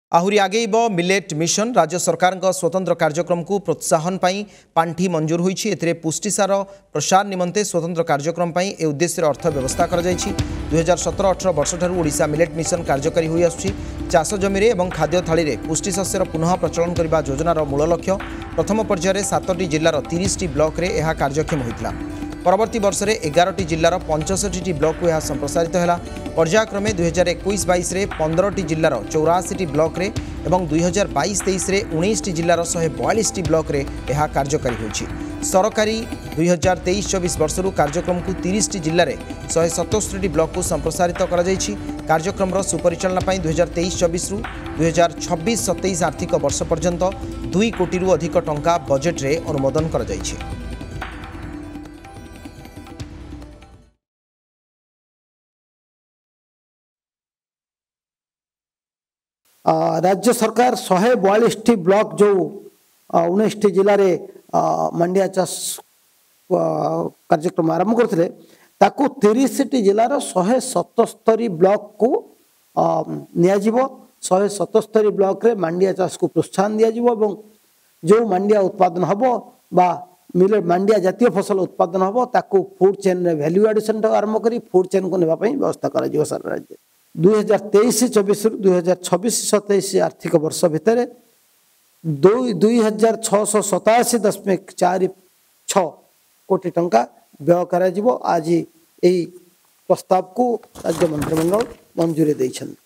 आहुरी आगेब millet mission राज्य सरकार स्वतंत्र कार्यक्रम को प्रोत्साहन पाई पांठी मंजूर होईछि। एथिरे पुष्टिसार प्रसार निमंते स्वतंत्र कार्यक्रम पाई ए उद्देश्य अर्थ व्यवस्था कर 2017-18 वर्ष ठारू ओडिशा मिलेट मिशन कार्यकारी होई आसुछि। चाष जमी एवं खाद्य थाली रे पुष्टि शस्यर पुनः प्रचलन करने योजनार मूल लक्ष्य प्रथम पर्यायर 7टी जिल्लार 30टी ब्लॉक रे एहा कार्यक्षम होइतिला। परवर्ती वर्ष में 11टी जिल्लार 65टी ब्लॉक को यह संप्रसारित है। पर्यायक्रमे 2021-22 रे 15टी जिल्लार 84टी ब्लॉक रे एवं 2022-23 रे 19टी जिल्लार 142टी ब्लॉक रे यह कार्यकारी होइछि। सरकारी 2023-24 वर्षरू कार्यक्रम को 30टी जिल्ला रे 177टी ब्लॉक को संप्रसारित करा जायछि। कार्यक्रम सुपरिचालना पाई 2023-24 रु 2026-27 आर्थिक वर्ष पर्यंत 2 कोटी रु अधिक टंका बजेट रे अनुमोदन करा जायछि। राज्य सरकार 142टी ब्लॉक जो 19टी जिले में मंडिया चाष कार्यक्रम आरंभ करते 30टी जिलार 177 ब्लॉक को नियाजिबो। 177 ब्लॉक रे मंडिया चाष को प्रोत्साहन दियाजिबो एवं जो मंडिया उत्पादन हबो बा मिले मंडिया जातीय फसल उत्पादन हबो ताकू फूड चेन रे वैल्यू एडिशन आरंभ करी फूड चेन को नेबा पई व्यवस्था करा जिवो। सारा राज्य 2023-24 2026-27 आर्थिक वर्ष भितर 2687.46 कोटी टंका व्यय करा जिवो। आज यही प्रस्ताव को राज्य मंत्रिमंडल मंजूरी दैछन्ति।